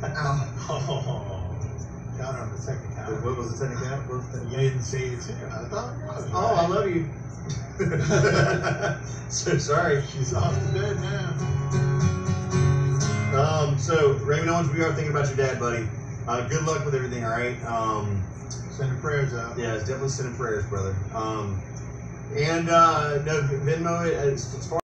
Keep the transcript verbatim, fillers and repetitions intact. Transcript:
Oh, count on the second count. What was the second count? What was the second You count? didn't see it too. I thought it was. Oh, I love you. So sorry. She's off to bed now. Um, so Raymond Owens, we are thinking about your dad, buddy. Uh, good luck with everything, all right? Um, Sending prayers out. yeah, it's definitely sending prayers, brother. Um, and uh, no, Venmo, as, as far